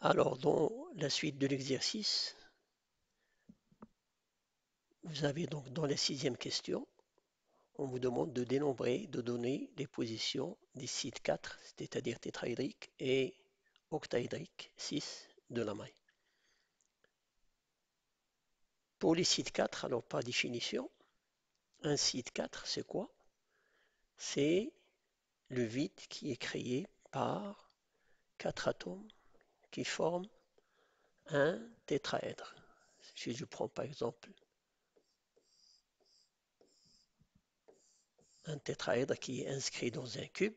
Alors, dans la suite de l'exercice, vous avez donc dans la sixième question, on vous demande de dénombrer, de donner les positions des sites 4, c'est-à-dire tétraédrique, et octaédrique 6 de la maille. Pour les sites 4, alors par définition, un site 4, c'est quoi? C'est le vide qui est créé par 4 atomes qui forment un tétraèdre. Si je prends par exemple un tétraèdre qui est inscrit dans un cube,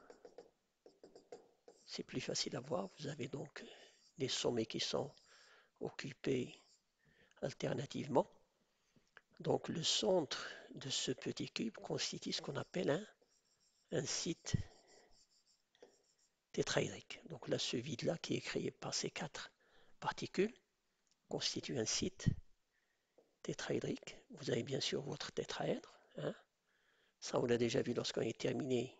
c'est plus facile à voir. Vous avez donc des sommets qui sont occupés alternativement. Donc le centre de ce petit cube constitue ce qu'on appelle un site tétraédrique. Donc là, ce vide-là qui est créé par ces 4 particules constitue un site tétraédrique. Vous avez bien sûr votre tétraèdre. Hein. Ça, on l'a déjà vu lorsqu'on a terminé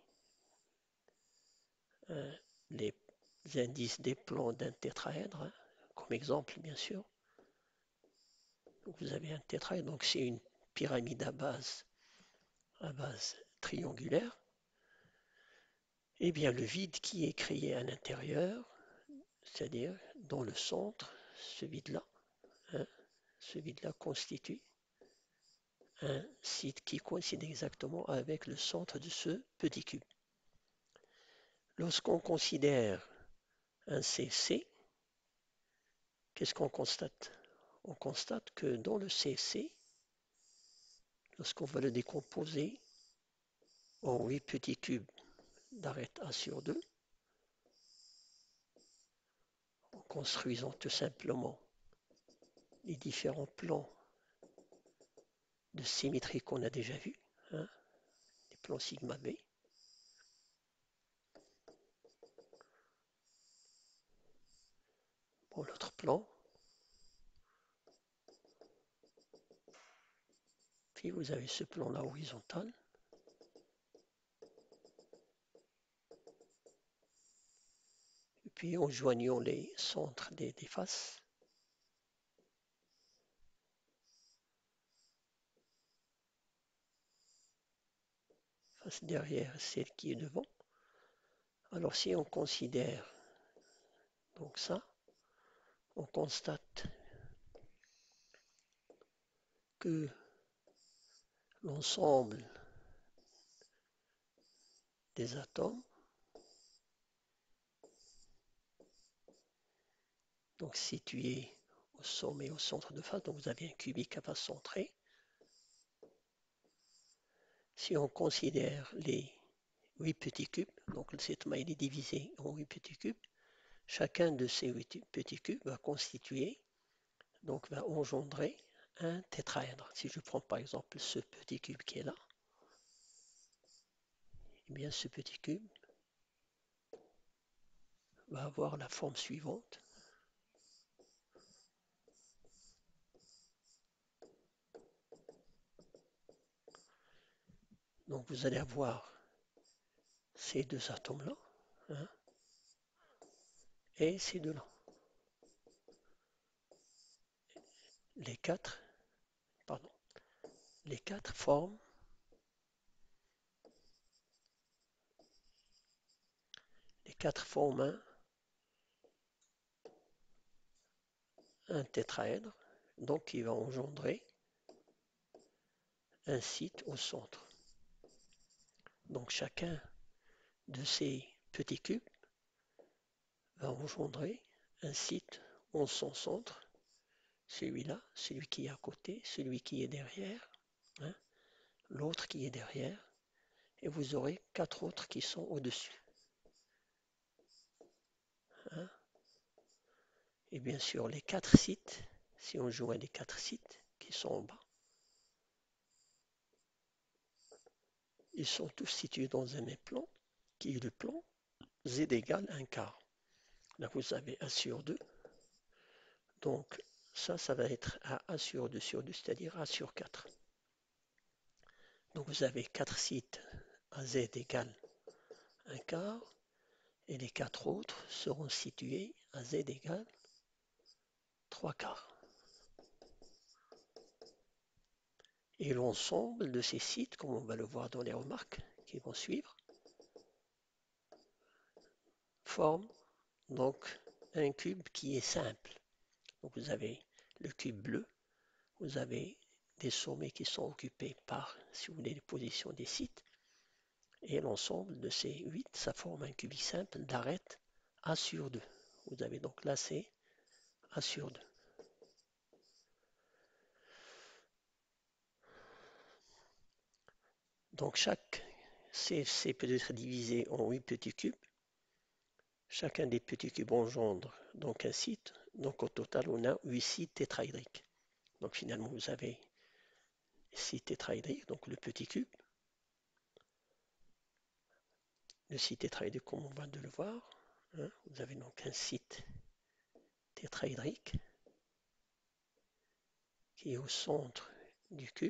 les indices des plans d'un tétraèdre, hein, comme exemple, bien sûr. Donc, vous avez un tétraèdre, donc c'est une pyramide à base triangulaire. Et bien le vide qui est créé à l'intérieur, c'est-à-dire dans le centre, ce vide-là, hein, ce vide-là constitue un site qui coïncide exactement avec le centre de ce petit cube. Lorsqu'on considère un CC, qu'est-ce qu'on constate? On constate que dans le CC, lorsqu'on va le décomposer en 8 petits cubes d'arête A sur 2, en construisant tout simplement les différents plans de symétrie qu'on a déjà vus, hein, les plans sigma B. Bon, l'autre plan, puis vous avez ce plan-là horizontal. Et puis en joignant les centres des faces, face derrière celle qui est devant. Alors si on considère donc ça, on constate que l'ensemble des atomes, donc situés au sommet, au centre de face, donc vous avez un cubique à face centrée. Si on considère les 8 petits cubes, donc cette maille est divisée en 8 petits cubes, chacun de ces 8 petits cubes va constituer, donc va engendrer un tétraèdre. Si je prends par exemple ce petit cube qui est là, eh bien ce petit cube va avoir la forme suivante. Donc vous allez avoir ces deux atomes-là, hein, et ces deux-là. Les quatre, pardon, les quatre forment un tétraèdre, donc il va engendrer un site au centre. Donc chacun de ces petits cubes va engendrer un site en son centre, celui-là, celui qui est à côté, celui qui est derrière, hein, l'autre qui est derrière, et vous aurez 4 autres qui sont au-dessus. Hein. Et bien sûr, les 4 sites, si on joint les 4 sites qui sont en bas, ils sont tous situés dans un même plan, qui est le plan z égale 1 quart. Là, vous avez A sur 2. Donc, ça va être A sur 2 sur 2, c'est-à-dire A sur 4. Donc, vous avez 4 sites à Z égale 1 quart, et les 4 autres seront situés à z égale 3 quarts. Et l'ensemble de ces sites, comme on va le voir dans les remarques qui vont suivre, forme donc un cube qui est simple. Donc vous avez le cube bleu, vous avez des sommets qui sont occupés par, si vous voulez, les positions des sites, et l'ensemble de ces 8, ça forme un cubique simple d'arête A sur 2. Vous avez donc là, c'est A sur 2. Donc chaque CFC peut être divisé en 8 petits cubes. Chacun des petits cubes engendre donc un site. Donc au total, on a 8 sites tétraédriques. Donc finalement, vous avez 6 tétraédriques, donc le petit cube. Le site tétraédrique, comme on vient de le voir. Hein, vous avez donc un site tétraédrique qui est au centre du cube.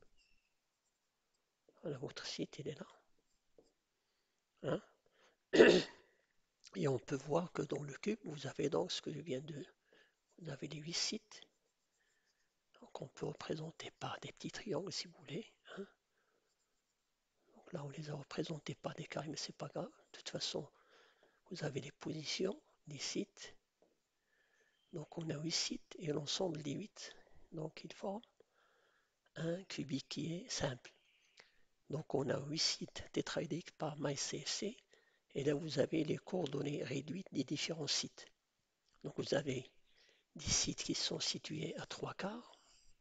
Voilà, votre site, il est là. Hein. Et on peut voir que dans le cube, vous avez donc ce que je viens de... Vous avez les 8 sites. Donc on peut représenter par des petits triangles si vous voulez. Hein. Donc là, on les a représentés par des carrés, mais c'est pas grave. De toute façon, vous avez les positions des sites. Donc on a 8 sites et l'ensemble des 8, donc ils forment un cubique qui est simple. Donc on a 8 sites tétraédriques par maille CFC. Et là, vous avez les coordonnées réduites des différents sites. Donc vous avez des sites qui sont situés à 3 quarts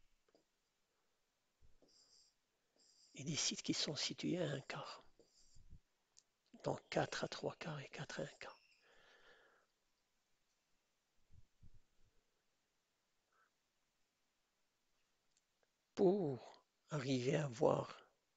et des sites qui sont situés à 1 quart. Donc 4 à 3 quarts et 4 à 1 quart. Pour arriver à voir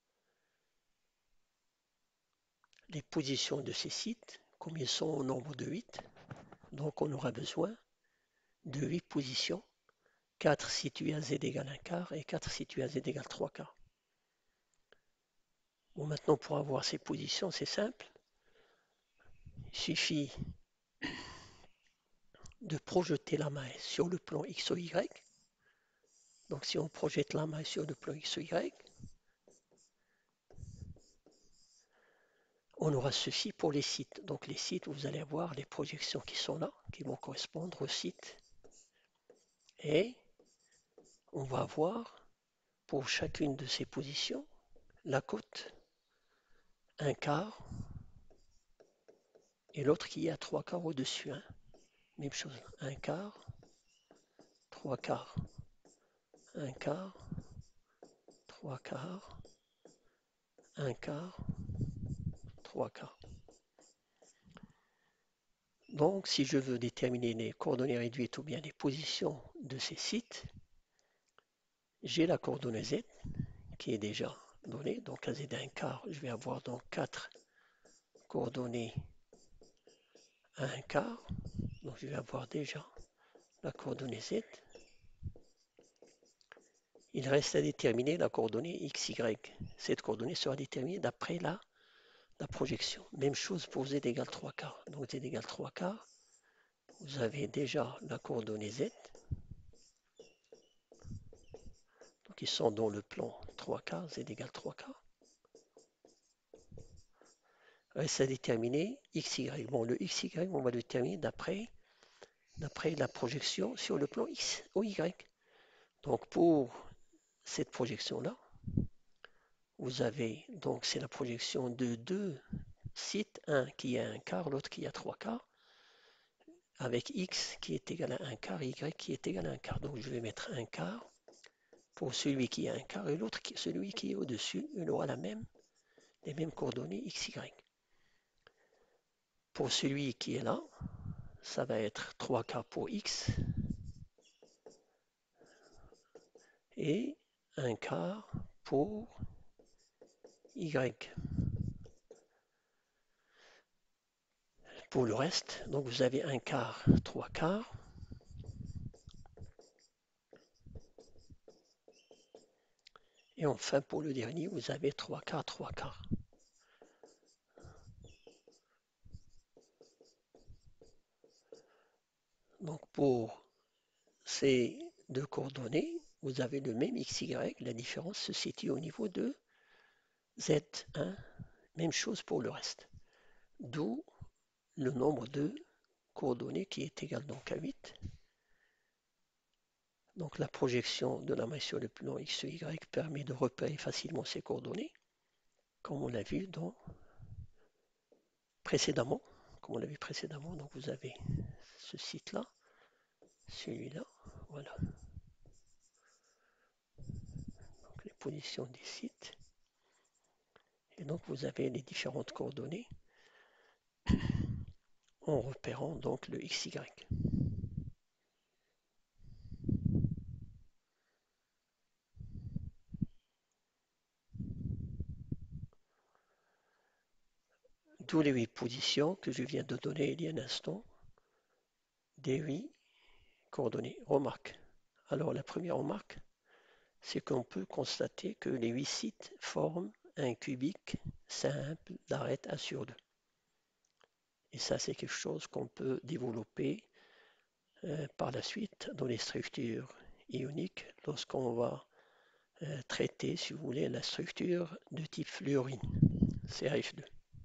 les positions de ces sites, comme ils sont au nombre de 8, donc on aura besoin de 8 positions, 4 situées à z égale 1 quart et 4 situées à z égale 3 quarts. Bon, maintenant pour avoir ces positions, c'est simple. Il suffit de projeter la maille sur le plan X ou Y. Donc si on projette la maille sur le plan X ou Y, on aura ceci pour les sites. Donc les sites, vous allez avoir les projections qui sont là, qui vont correspondre aux sites. Et on va avoir pour chacune de ces positions la cote 1 quart et l'autre qui est à 3 quarts au-dessus. Hein. Même chose, 1 quart, 3 quarts, 1 quart, 3 quarts, 1 quart, 3 quarts. Donc, si je veux déterminer les coordonnées réduites ou bien les positions de ces sites, j'ai la coordonnée z qui est déjà donnée. Donc, à z d'un quart, je vais avoir donc 4 coordonnées à 1 quart. Donc, je vais avoir déjà la coordonnée z. Il reste à déterminer la coordonnée x, y. Cette coordonnée sera déterminée d'après la projection. Même chose pour z égale 3 quarts. Donc, z égale 3 quarts. Vous avez déjà la coordonnée z. Donc, ils sont dans le plan 3 quarts, z égale 3 quarts. Reste à déterminer xy. Bon, le xy, on va le déterminer d'après la projection sur le plan x ou y. Donc, pour cette projection-là, vous avez, donc c'est la projection de deux sites, un qui a 1 quart, l'autre qui a 3 quarts, avec x qui est égal à 1 quart, y qui est égal à 1 quart. Donc, je vais mettre 1 quart pour celui qui a 1 quart et l'autre, celui qui est au-dessus, il aura les mêmes coordonnées xy. Pour celui qui est là, ça va être 3 quarts pour x et 1 quart pour y. Pour le reste, donc vous avez 1 quart, 3 quarts. Et enfin, pour le dernier, vous avez 3 quarts, 3 quarts. Donc pour ces deux coordonnées, vous avez le même XY, la différence se situe au niveau de Z1, même chose pour le reste. D'où le nombre de coordonnées qui est égal donc à 8. Donc la projection de la maille sur le plan XY permet de repérer facilement ces coordonnées, comme on l'a vu précédemment. Donc vous avez ce site-là, celui-là, voilà. Donc les positions des sites. Et donc vous avez les différentes coordonnées en repérant donc le XY. D'où les 8 positions que je viens de donner il y a un instant, des 8 coordonnées. Remarque. Alors la première remarque, c'est qu'on peut constater que les 8 sites forment un cubique simple d'arête 1 sur 2. Et ça, c'est quelque chose qu'on peut développer par la suite dans les structures ioniques lorsqu'on va traiter, si vous voulez, la structure de type fluorine, CaF2.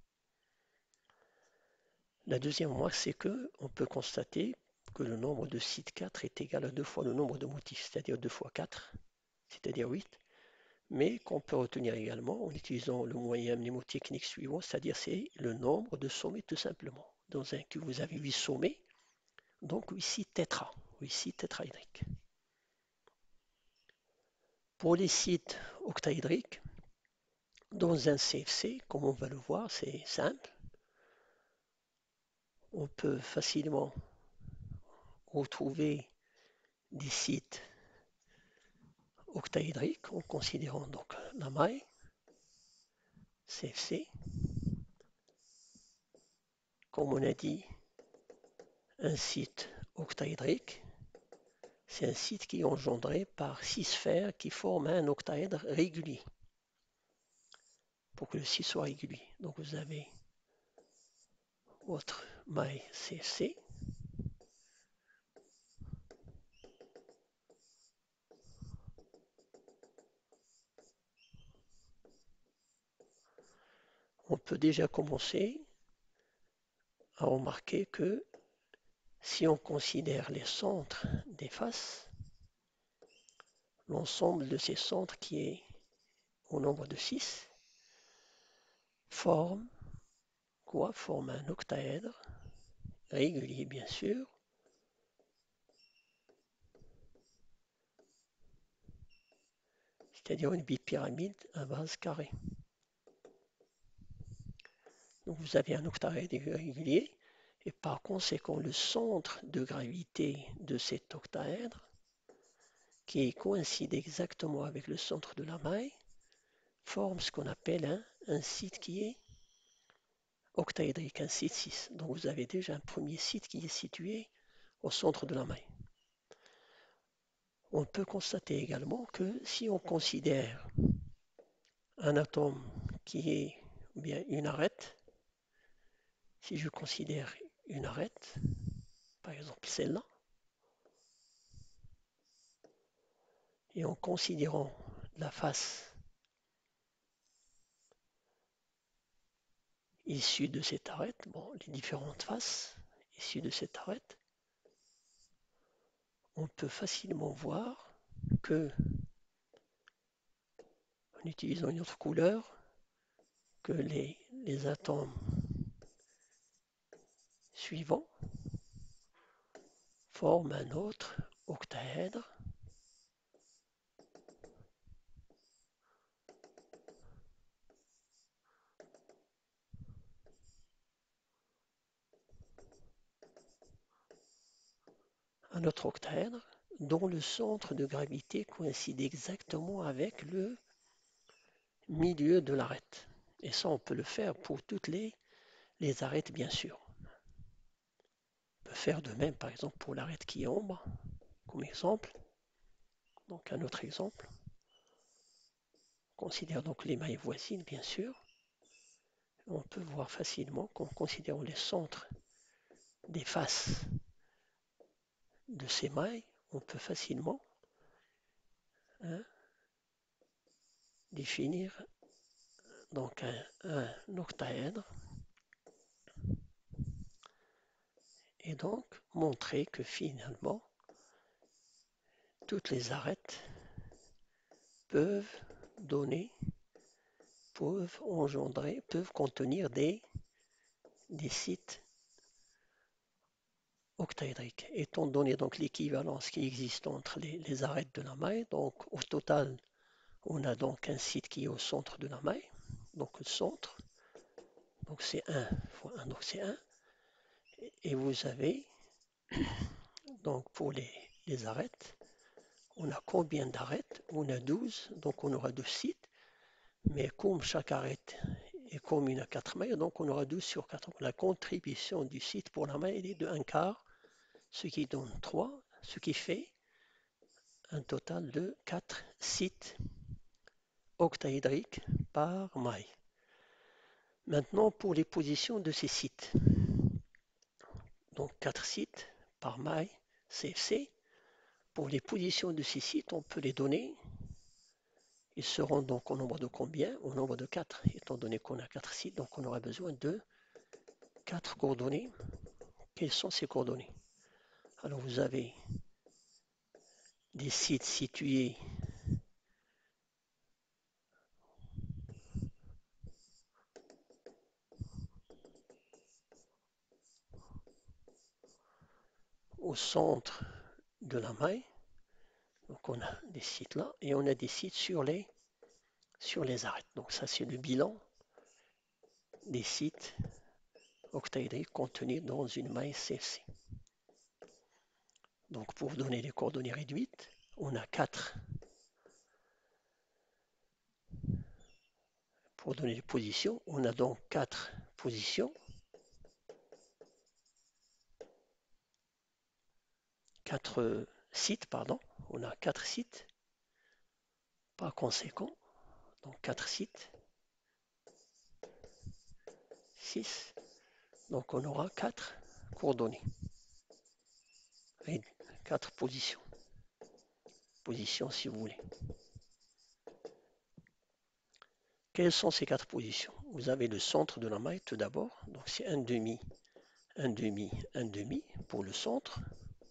La deuxième remarque, c'est qu'on peut constater que le nombre de sites 4 est égal à 2 fois le nombre de motifs, c'est-à-dire 2 fois 4, c'est-à-dire 8, mais qu'on peut retenir également en utilisant le moyen mnémotechnique suivant, c'est-à-dire c'est le nombre de sommets tout simplement. Dans un cube, vous avez 8 sommets, donc 8 sites tétra, 8 sites tétraédriques. Pour les sites octaédriques, dans un CFC, comme on va le voir, c'est simple. On peut facilement retrouver des sites octaédriques en considérant donc la maille, CFC. Comme on a dit, un site octaédrique, c'est un site qui est engendré par 6 sphères qui forment un octaèdre régulier. Pour que le site soit régulier. Donc vous avez votre maille CFC. On peut déjà commencer à remarquer que si on considère les centres des faces, l'ensemble de ces centres qui est au nombre de 6 forme quoi? Forme un octaèdre régulier bien sûr, c'est-à-dire une bipyramide à base carrée. Donc vous avez un octaèdre régulier et par conséquent le centre de gravité de cet octaèdre qui coïncide exactement avec le centre de la maille forme ce qu'on appelle un site qui est octaédrique, un site 6. Donc vous avez déjà un premier site qui est situé au centre de la maille. On peut constater également que si on considère un atome qui est bien une arête, si je considère une arête, par exemple celle-là, et en considérant la face issue de cette arête, bon, les différentes faces issues de cette arête, on peut facilement voir que, en utilisant une autre couleur, que les atomes suivants forment un autre octaèdre un autre octaèdre dont le centre de gravité coïncide exactement avec le milieu de l'arête. Et ça, on peut le faire pour toutes les arêtes, bien sûr. On peut faire de même, par exemple, pour l'arête qui est ombre, comme exemple. Donc, un autre exemple. On considère donc les mailles voisines, bien sûr. On peut voir facilement qu'en considérant les centres des faces de ces mailles, on peut facilement hein, définir donc un octaèdre et donc montrer que finalement toutes les arêtes peuvent donner, peuvent engendrer, peuvent contenir des sites octaédriques. Étant donné donc l'équivalence qui existe entre les arêtes de la maille, donc au total, on a donc un site qui est au centre de la maille, donc le centre, donc c'est 1 fois 1, donc c'est 1. Et vous avez, donc pour les arêtes, on a combien d'arêtes? On a 12, donc on aura 12 sites, mais comme chaque arête est commune à 4 mailles, donc on aura 12 sur 4. La contribution du site pour la maille est de 1 quart, ce qui donne 3, ce qui fait un total de 4 sites octaédriques par maille. Maintenant, pour les positions de ces sites, donc 4 sites par maille CFC. Pour les positions de ces sites, on peut les donner. Ils seront donc au nombre de combien? Au nombre de 4. Étant donné qu'on a 4 sites, donc on aura besoin de 4 coordonnées. Quelles sont ces coordonnées? Alors vous avez des sites situés au centre de la maille. Donc on a des sites là et on a des sites sur les arêtes. Donc ça c'est le bilan des sites octaédriques contenus dans une maille CFC. Donc pour donner les coordonnées réduites, on a 4. Pour donner les positions, on a donc 4 positions, 4 sites, pardon. On a 4 sites, par conséquent, donc 4 sites, 6. Donc on aura 4 coordonnées et 4 positions. Positions si vous voulez. Quelles sont ces 4 positions? Vous avez le centre de la maille tout d'abord, donc c'est un demi, un demi, un demi pour le centre.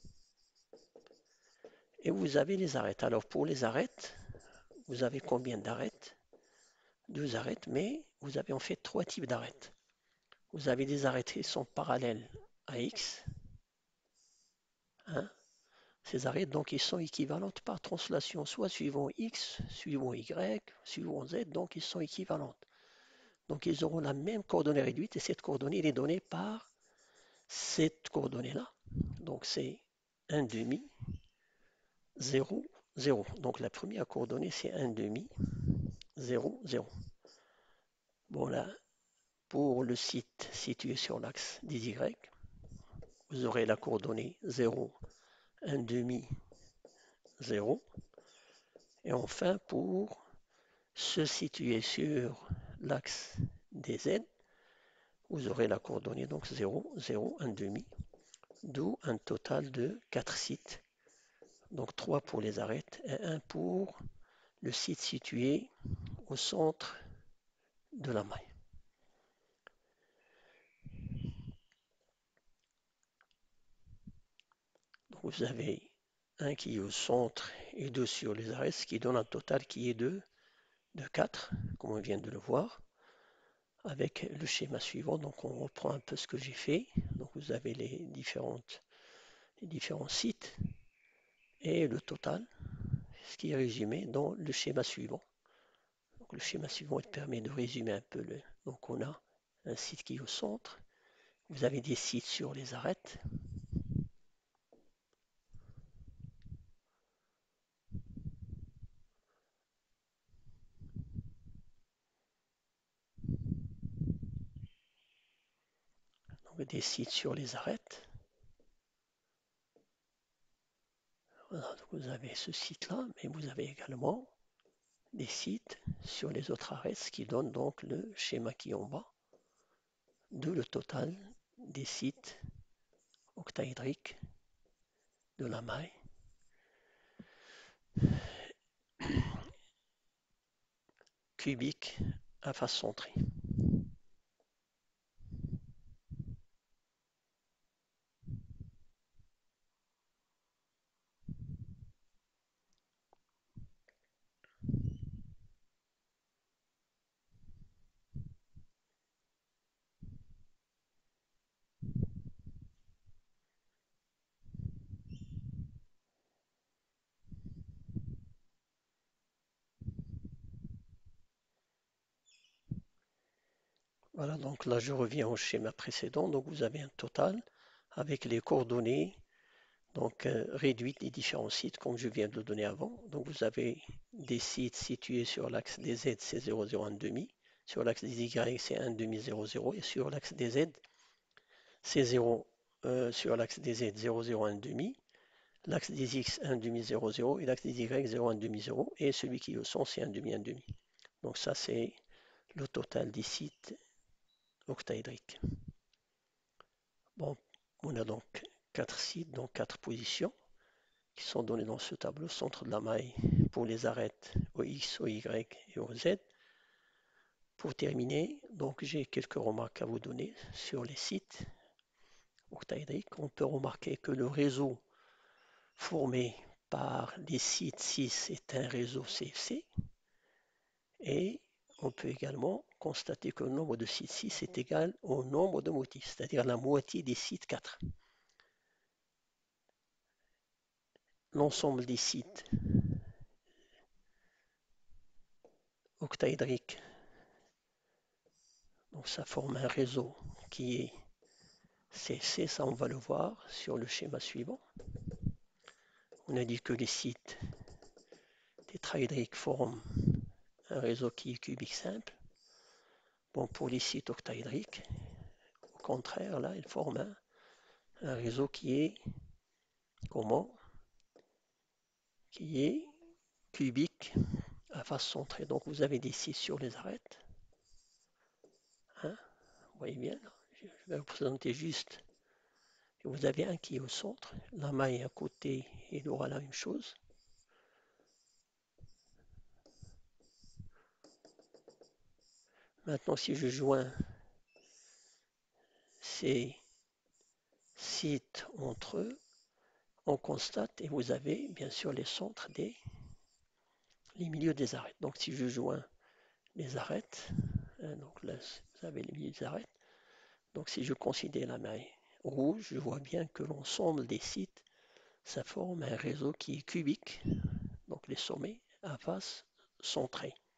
Et vous avez les arêtes. Alors pour les arêtes, vous avez combien d'arêtes? 2 arêtes, mais vous avez en fait 3 types d'arêtes. Vous avez des arêtes qui sont parallèles à X. Hein. Ces arêtes, donc, ils sont équivalentes par translation, soit suivant X, suivant Y, suivant Z, donc ils sont équivalentes. Donc ils auront la même coordonnée réduite et cette coordonnée est donnée par cette coordonnée-là. Donc c'est 1 demi, 0, 0. Donc la première coordonnée c'est 1 demi, 0, 0. Bon là, pour le site situé sur l'axe des Y, vous aurez la coordonnée 0, 1 demi, 0. Et enfin, pour se situer sur l'axe des Z, vous aurez la coordonnée donc 0, 0, 1 demi, d'où un total de 4 sites. Donc 3 pour les arêtes et 1 pour le site situé au centre de la maille. Donc vous avez un qui est au centre et 2 sur les arêtes, ce qui donne un total qui est de 4, comme on vient de le voir, avec le schéma suivant. Donc on reprend un peu ce que j'ai fait. Donc vous avez les différents sites et le total, ce qui est résumé dans le schéma suivant. Donc le schéma suivant permet de résumer un peu. Donc on a un site qui est au centre. Vous avez des sites sur les arêtes. Donc des sites sur les arêtes. Voilà, donc vous avez ce site-là, mais vous avez également des sites sur les autres arêtes, ce qui donne donc le schéma qui est en bas, de le total des sites octaédriques de la maille cubique à face centrée. Voilà, donc là je reviens au schéma précédent. Donc vous avez un total avec les coordonnées donc réduites des différents sites comme je viens de le donner avant. Donc vous avez des sites situés sur l'axe des Z, c'est 0,01,5, sur l'axe des Y, c'est 1,500 et sur l'axe des Z, c'est 0, sur l'axe des Z, 0,01,5, l'axe des X, 1,500 et l'axe des Y, 0,1,5 et celui qui est au centre, c'est 1,5. Donc ça, c'est le total des sites octaédriques. Bon, on a donc 4 sites, donc 4 positions qui sont données dans ce tableau, centre de la maille pour les arêtes au X, au Y et au Z. Pour terminer, donc j'ai quelques remarques à vous donner sur les sites octaédriques. On peut remarquer que le réseau formé par les sites 6 est un réseau CFC et on peut également constater que le nombre de sites 6 est égal au nombre de motifs, c'est-à-dire la moitié des sites 4. L'ensemble des sites octaédriques, donc ça forme un réseau qui est CFC, ça on va le voir sur le schéma suivant. On a dit que les sites tétraédriques forment un réseau qui est cubique simple. Bon, pour les sites octaédriques, au contraire, là, ils forment un réseau qui est comment? Qui est cubique à face centrée. Donc vous avez des sites sur les arêtes. Hein, vous voyez bien, je vais vous présenter juste. Vous avez un qui est au centre, la maille à côté, il aura la même chose. Maintenant, si je joins ces sites entre eux, on constate, et vous avez bien sûr les centres les milieux des arêtes. Donc si je joins les arêtes, hein, donc là vous avez les milieux des arêtes, donc si je considère la maille rouge, je vois bien que l'ensemble des sites, ça forme un réseau qui est cubique, donc les sommets à face centrée.